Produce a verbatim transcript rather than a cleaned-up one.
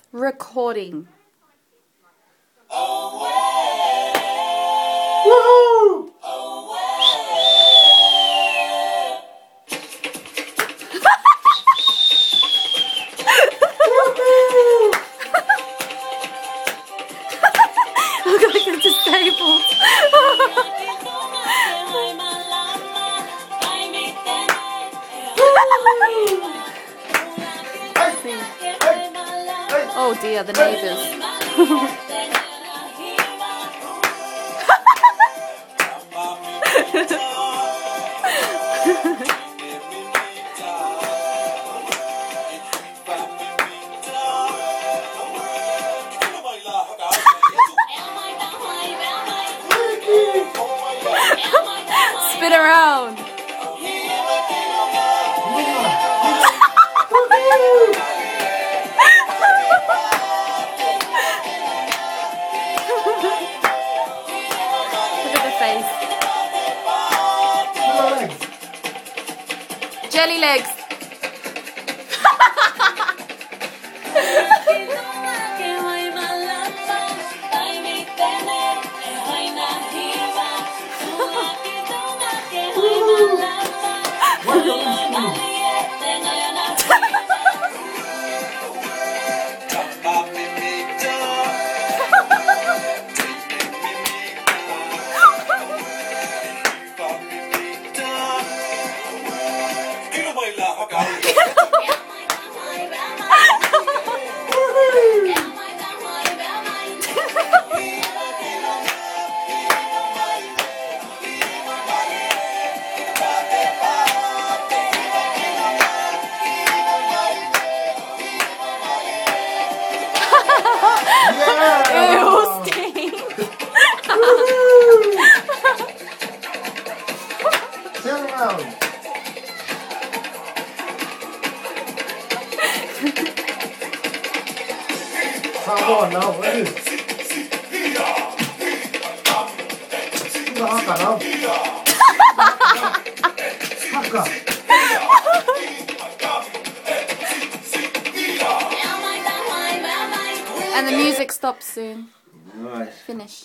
Recording. Woohoo! Look like you're disabled. Oh dear, the neighbours. Spin around. Look at the face. Jelly legs. Ew, stink. Turn around. Come on now, ready? Haka now. Haka. And the music stops soon. Nice. Finish.